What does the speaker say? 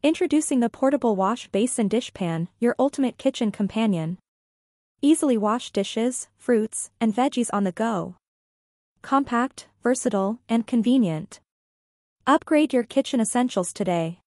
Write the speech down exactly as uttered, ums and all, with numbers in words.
Introducing the Portable Wash Basin Dishpan, your ultimate kitchen companion. Easily wash dishes, fruits, and veggies on the go. Compact, versatile, and convenient. Upgrade your kitchen essentials today.